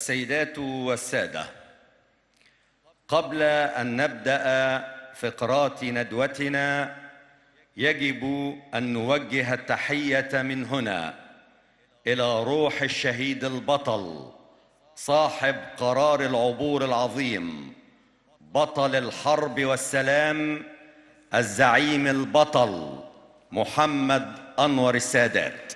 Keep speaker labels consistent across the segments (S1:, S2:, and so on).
S1: السيدات والسادة، قبل أن نبدأ فقرات ندوتنا يجب أن نوجه التحية من هنا إلى روح الشهيد البطل صاحب قرار العبور العظيم، بطل الحرب والسلام، الزعيم البطل محمد أنور السادات.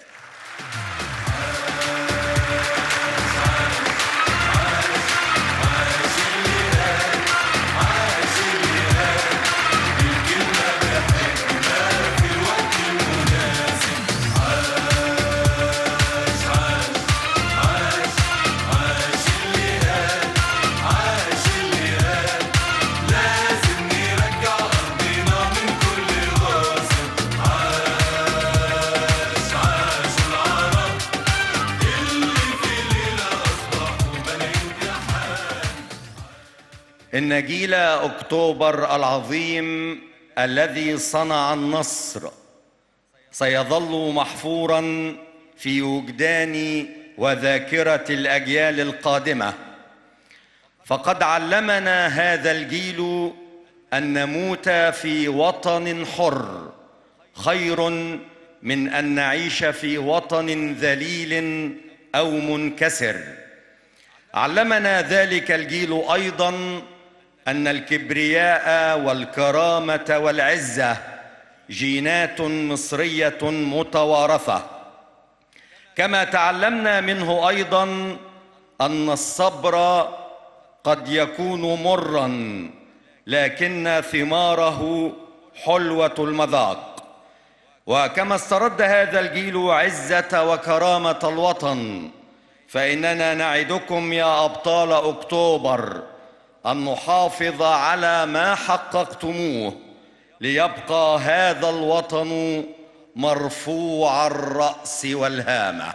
S1: إن جيل أكتوبر العظيم الذي صنع النصر سيظل محفوراً في وجدان وذاكرة الأجيال القادمة، فقد علمنا هذا الجيل أن نموت في وطن حر خير من أن نعيش في وطن ذليل أو منكسر. علمنا ذلك الجيل أيضاً أن الكبرياء والكرامة والعزة جينات مصرية متوارثة، كما تعلمنا منه أيضاً أن الصبر قد يكون مراً لكن ثماره حلوة المذاق. وكما استرد هذا الجيل عزة وكرامة الوطن، فإننا نعدكم يا أبطال أكتوبر أن نحافظ على ما حققتموه ليبقى هذا الوطن مرفوع الرأس والهامة.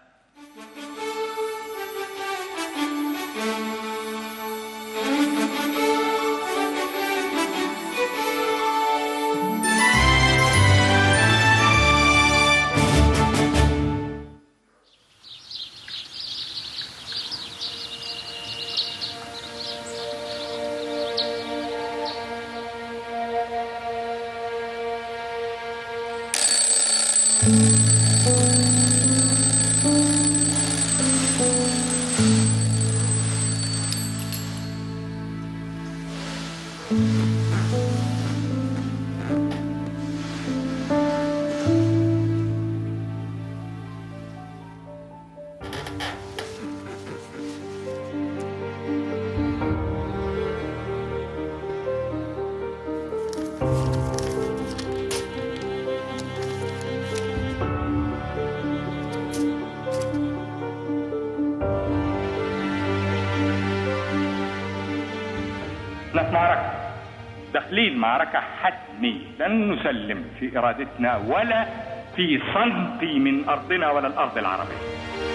S2: داخلين معركة حتمية، لن نسلم في إرادتنا ولا في سنتي من أرضنا ولا الأرض العربية.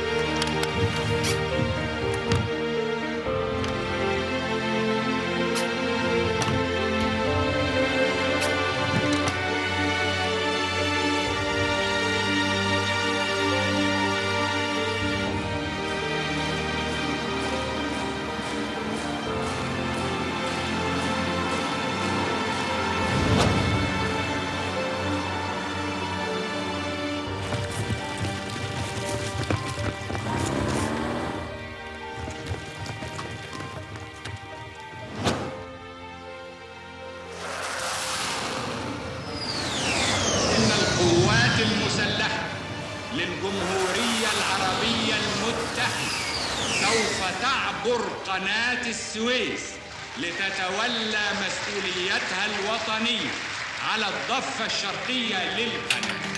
S3: المسلحة للجمهورية العربية المتحدة سوف تعبر قناة السويس لتتولى مسؤوليتها الوطنية على الضفة الشرقية للقناة.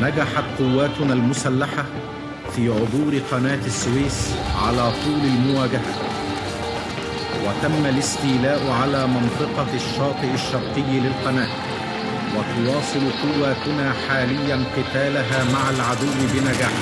S4: نجحت قواتنا المسلحة في عبور قناة السويس على طول المواجهة، وتم الاستيلاء على منطقة الشاطئ الشرقي للقناة، وتواصل قواتنا حاليا قتالها مع العدو بنجاح.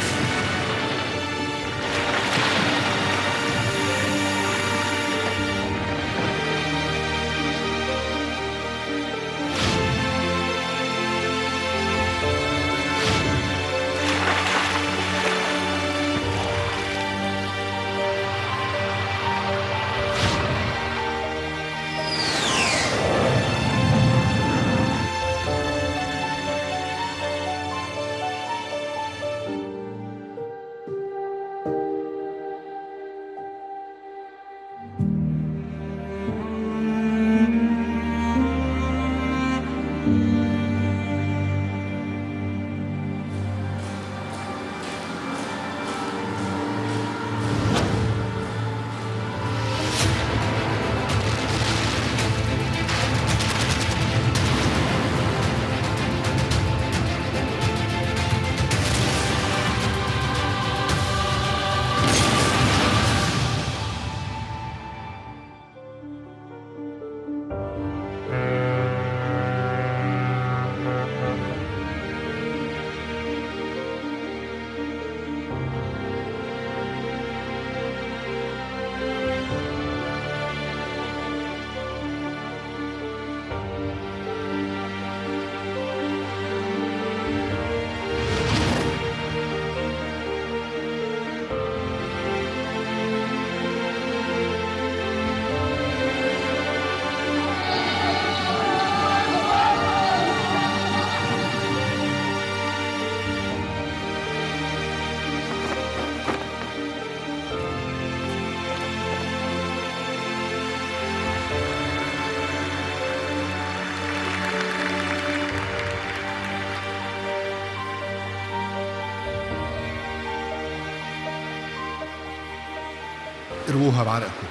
S5: ارووها بعرقكم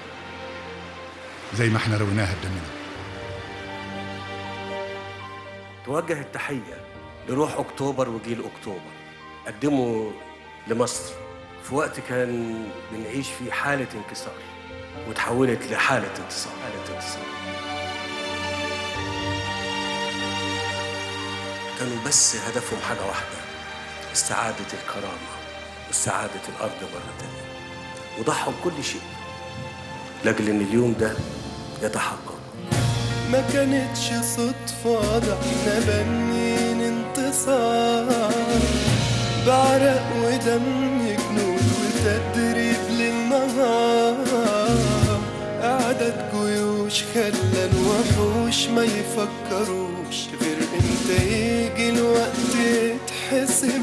S5: زي ما احنا رويناها بدمنا.
S6: توجه التحية لروح أكتوبر وجيل أكتوبر، قدموا لمصر في وقت كان بنعيش فيه حالة انكسار وتحولت لحالة انتصار. كانوا بس هدفهم حاجة واحدة، استعادة الكرامة واستعادة الأرض مرة تانية، وضحوا بكل شيء لأجل إن اليوم ده يتحقق.
S7: ما كانتش صدفة، ده احنا بنين انتصار بعرق ودم جنود وتدريب للنهار. أعداد جيوش خلى الوحوش ما يفكروش غير امتى يجي الوقت يتحسم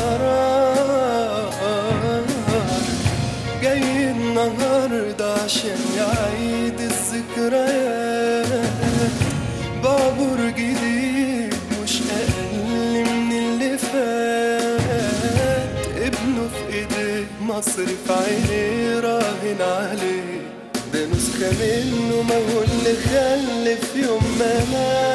S7: القرار. جاي النهاردة عشان يعيد الذكريات بعبور جديد مش أقل من اللي فات. ابنه في ايديه، مصر في عينيه، راهن عليه، ده نسخة منه ما هو اللي خلف يوم ما مات.